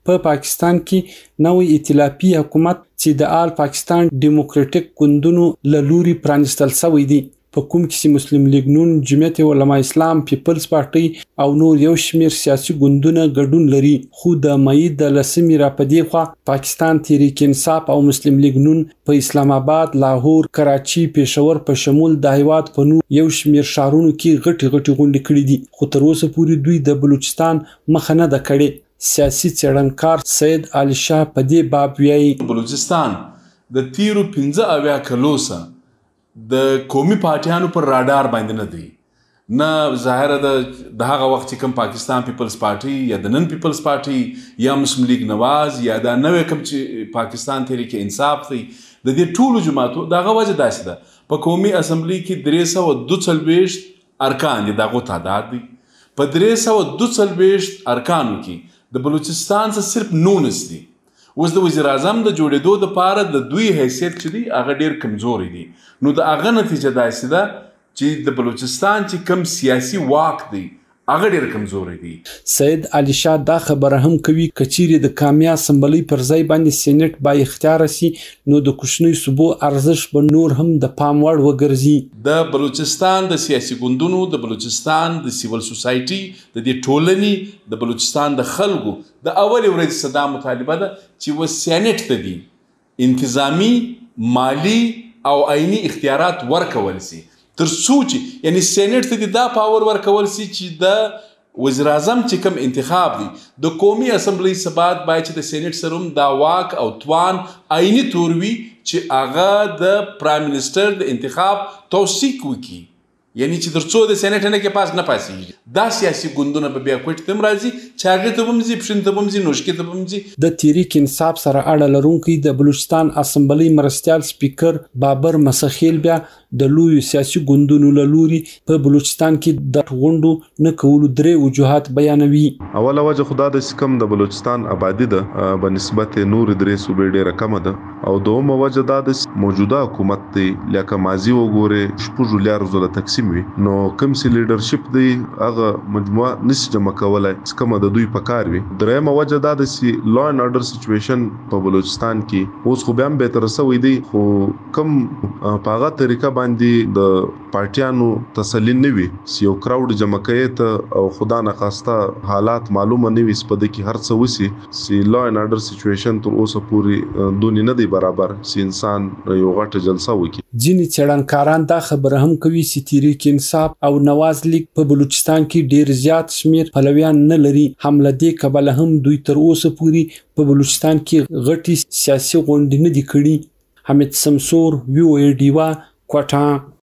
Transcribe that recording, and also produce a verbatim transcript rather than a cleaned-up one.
په پاکستان کې نوی ائتلافي حکومت چې د آل پاکستان ډیموکراټیک ګوندونو له لوري پرانستل شوی دی، په کوم کې چې مسلم لیگ نون، جمعیت علما اسلام، پیپلز پارټي او نور یو شمیر سیاسي ګوندونه ګډون لري. خو د مئی د لسمې راپدې خوا پاکستان تحریک انصاف او مسلم لیگ نون په اسلام آباد، لاهور، کراچي، پېښور په شمول د هیواد په نور یو شمیر ښارونو کې غټي غټي غونډې کړې دي، خو تر اوسه پورې دوی د بلوچستان مخه نه ده کړې. سیاسي څېړنکار سید علي شاه په دې باب وایي بلوچستان د تیرو پنځه اویا کلو څخه د قومي پارټیانو پر راډار باندې نه دی. نه ظاهره د هغه وخت چې کوم پاکستان پیپلز پارټي یا د نن پیپلز پارټي یا مسلم لیگ نواز یا دا نوې کوم چې پاکستان تحریک انصاف دی، د دې ټولو جماعتو دغه وجه داسې ده په قومي اسمبلی کې درې سوه دوه څلوېښت ارکان دي، د هغو تعداد دی. په درې سوه دوه څلوېښت ارکانو کې د بلوچستان څخه صرف نولس دي. اوس د وزیر اعظم د جوړېدو دپاره د دوی حیثیت چې دی هغه ډېر کمزوری دی. نو د هغه نتیجه داسې ده چې د بلوچستان چې کم سیاسي واک دی هغه ډېر کمزوری دی. سید علي شاه دا خبره هم کوي که چیرې د کامیا اسمبلۍ پر ځای باندې سینټ با اختیاره سي نو د کوچنیو صوبو ارزښت به نور هم د پام وړ وګرځي. د بلوچستان د سیاسي ګوندونو، د بلوچستان د سیول سوسایټي، د دې ټولنې، د بلوچستان د خلکو د اولې ورځې څخه دا مطالبه ده چې و سینټ ته دي انتظامی، مالی او عیني اختیارات ورکول سي، تر څو چې یعنی سینټ ته دې دا پاور ورکول سي چې د وزیر اعظم چې کوم انتخاب دی د قومي اسمبلی څخه بعد باید چې د سینټ سره هم دا واک او توان عیني طور وي چې هغه د پرایم منسټر د انتخاب توثیق وکړي. یعنی چې تر څو د سینټ نه کې پاس نه پاسېږي دا سیاسي ګوندونه به بیا کوټې ته هم راځي، چاغې ته به هم ځي، پښین ته به هم ځي، نوشکې ته به هم ځي. د تحریک انصاف سره اړه لرونکی د بلوچستان اسمبلی مرستیال سپیکر بابر مسخیل بیا د لویو سیاسي ګوندونو له لوري په بلوچستان کې د غونډو نه کولو درې وجوهات بیانوي. اوله وجه خو دا ده چې کوم د بلوچستان آبادي ده په نسبت نورې درې صوبې ډېره کمه ده، او دویمه وجه دا ده چې موجوده حکومت دی لکه ماضي وګورې شپږو لیارو زره تقسیم وي، نو کوم چې لیډرشپ دی هغه مجموعه نشي جمع کولی چې کومه د دوی په کار وي. درېیمه وجه دا ده چې لا اینډ ارډر سچویشن په بلوچستان کې اوس خو بیا هم بهتره سوی دی، خو کوم په هغه طریقه باندې د پارټیانو تسلي نه وي چې یو کراوډ جمع کوي ته او خدا نخواسته حالات معلومه نه وي چې په دې کې هر څه وسي چې لا اینډ ارډر سچویشن تر اوسه پورې دونې نه دی برابر چې انسان یو غټه جلسه وکړي. ځینې څېړنکاران دا خبره هم کوي چې تحریک انصاف او نواز لیگ په بلوچستان کې ډېر زیات شمیر پلویان نه لري. هم له دې کبله هم دوی تر اوسه پورې په بلوچستان کې غټي سیاسي غونډې نه دي کړي. حمید سمسور، وی او ای ډیوا، کوټه.